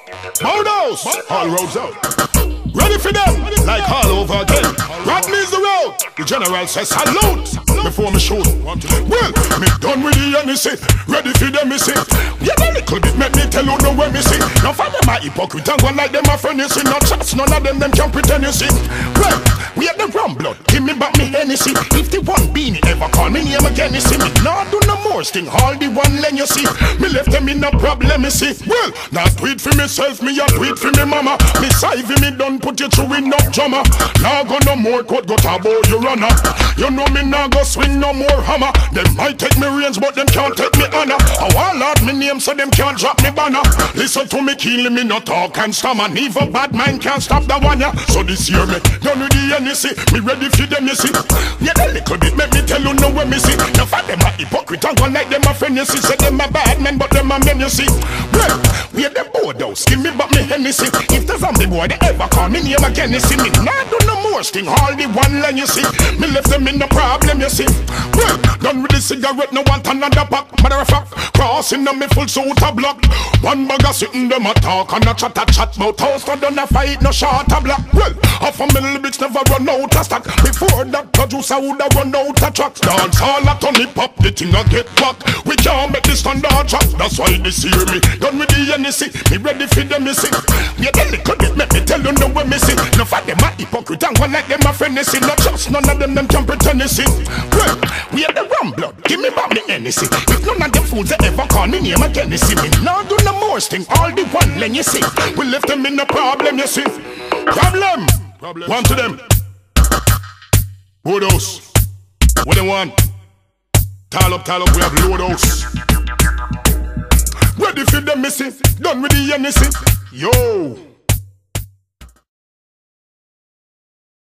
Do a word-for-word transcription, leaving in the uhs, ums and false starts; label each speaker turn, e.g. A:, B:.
A: Bowdos, all roads out. Ready for them, like all over again. Riddim is the road. The general says salute before me shoot. Well, me done with the N C. Ready for them, me see. Yeah, a little bit make me tell you know where me see. Now for them a hypocrite and one like them a friend you see. No chance, none of them them can pretend you see. Well, we have the rum blood. Give me back me Hennessy. If the one beanie ever call me name again, you see me. Now do no more sting. All the one len you see. Me left them in no problem, you see. Well, not tweet for myself, me a tweet for me mama. Me side me done put you through enough drama. Now go no more court, go tabo you runner. You know me now go swing no more hammer. Them might take me range, but them can't take me honor. I want out me name so them can't drop me banner. Listen to me kill me no talk and stammer. Neither bad mind can't stop the one ya. So this year me done with the N C. Me ready for them you see. Yeah, a little bit make me tell you know where me see. Now for them a hypocrite and one like them a friend you see. Say them a bad man but them a men you see. Well, we have the Bowdos. Give me back me Hennessy. If the zombie boy they ever call me name again you see me. Nah do no more sting. All the one line you see. Me left them in the problem you see. Well, done with the cigarette no want another pack. Matter of fact, crossing on me full suit a block. One bag of sitting them a talk and a chat a chat about house. I done a fight no short a block. Well, half a middle bitch never run out of stock. Before that producer woulda run out of tracks. Dance all a turn it pop, the thing a get back. We can't make this standard track. That's why this hear me. Done with the N C. Me ready for them you see. Yeah, the little bit make me tell you know where me see. No for them a hypocrite and one like them a friend you see. No trust none of them them can pretend you see. Well, we have the rum blood. Give me back the N C. If none of them fools they ever call me name again you see me. Now do no more sting. All the one len you see. We left them in the problem you see. Problem. Problem. One to them. Bowdos. What they want? Tall up, tall up. We have Loados. Ready for them, missing. Done with the N C. Yo.